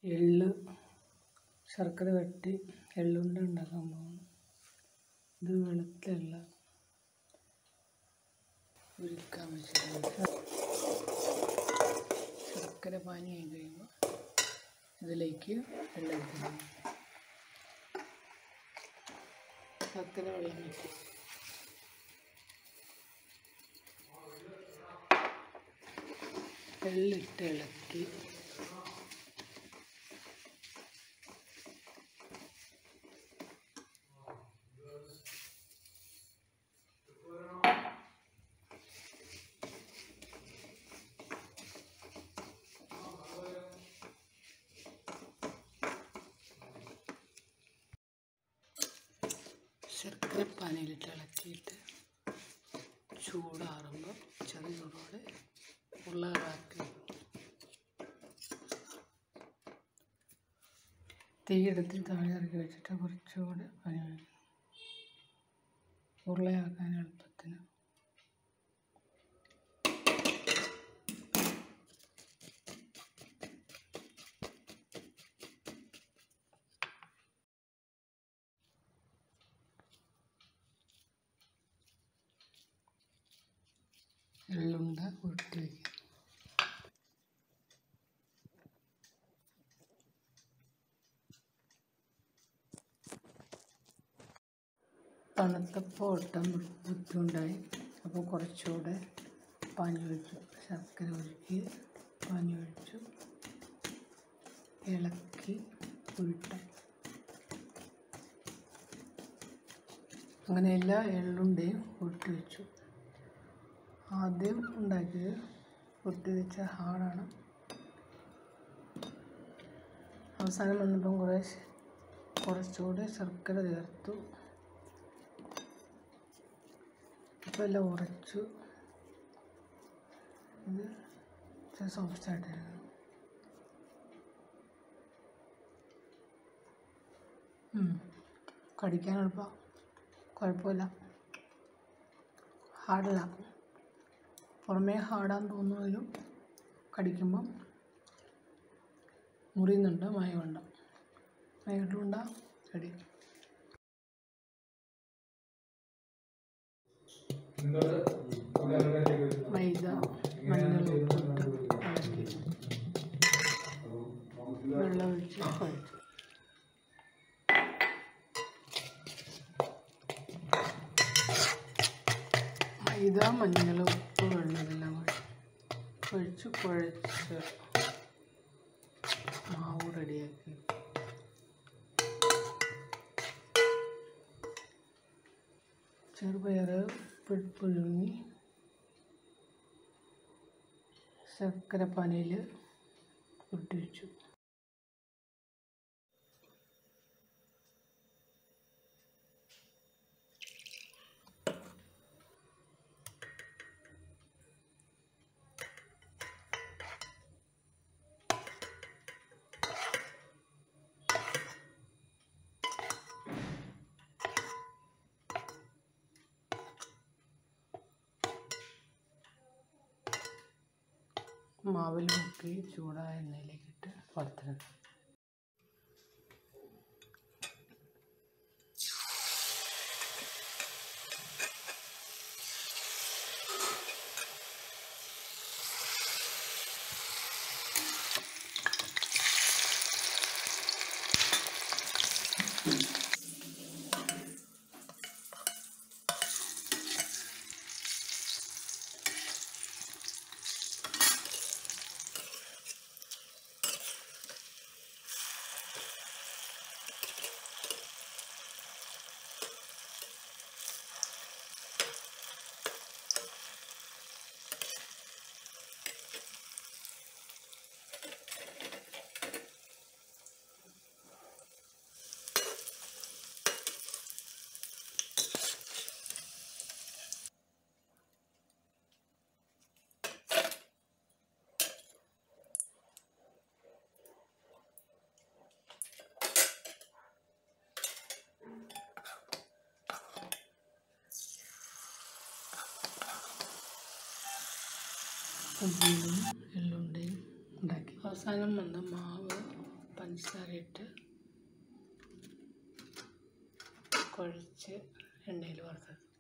എള്ള് ശർക്കര തട്ടി എള്ളുണ്ട ഉണ്ടാക്കാൻ പോകുന്നു. ഇത് വെളുത്ത എള്ള ഉരുക്കാൻ വെച്ചിട്ടുണ്ട്. ശർക്കര പാനിയായി കഴിയുമ്പോൾ ഇതിലേക്ക് എള്ളെടുക്കുന്നു. ശർക്കര വെള്ളം വെച്ച് എള്ളിട്ട് ഇളക്കി ശർക്കര പാനിയിലിട്ട് ഇളക്കിയിട്ട് ചൂടാറുമ്പോൾ ചെറിയ ഉരുളകളാക്കി തീയെടുത്ത് താഴെ ഇറക്കി വെച്ചിട്ട് കുറച്ചുകൂടെ ഉരുളയാക്കാൻ എളുപ്പത്തിന് എള്ളുണ്ട ഉരുട്ടി വയ്ക്കും. തണുത്തപ്പോൾ ഒട്ടാൻ ബുദ്ധിമുട്ടായി. അപ്പോൾ കുറച്ചുകൂടെ പാനി ഒഴിച്ചു, ശർക്കര ഉരുക്കി പാനി ഒഴിച്ചു, ഇളക്കി ഉരുട്ടാൻ. അങ്ങനെ എല്ലാ എള്ളുണ്ടയും ഉരുട്ടി വെച്ചു. ആദ്യം ഉണ്ടാക്കിയത് ഉരുട്ടി വെച്ച ഹാർഡാണ്. അവസാനം വന്നപ്പം കുറച്ചുകൂടെ ശർക്കര ചേർത്തു. ഇപ്പം എല്ലാം ഉറച്ചു. ഇത് സോഫ്റ്റായിട്ടായിരുന്നു. കടിക്കാൻ എളുപ്പം, കുഴപ്പമില്ല. ഹാർഡല്ല, പുറമേ ഹാർഡാന്ന് തോന്നുമെങ്കിലും കടിക്കുമ്പം മുറിയുന്നുണ്ട്. മയമുണ്ട റെഡി. മൈദ മഞ്ഞൾ ഉപ്പിട്ട് ഇളക്കി വെള്ളം ഒഴിച്ച് കുഴച്ചു. മൈദ മഞ്ഞൾ ഉപ്പ് വെള്ളമെല്ലാം ഒഴിച്ച് കുഴച്ച് മാവ് റെഡിയാക്കി. ചെറുപയർ പുഴുങ്ങി ശർക്കര പാനിയിൽ ഉരുട്ടി വെച്ചു. മാവിൽ മുക്കി ചൂടായ എണ്ണയിലേക്കിട്ട് വറുത്തെടുക്കും. സബ്ജിയും എള്ളുണ്ടയും ഉണ്ടാക്കി. അവസാനം വന്ന മാവ് പഞ്ചസാര ഇട്ട് കുഴച്ച് എണ്ണയിൽ വറുത്തെടുക്കും.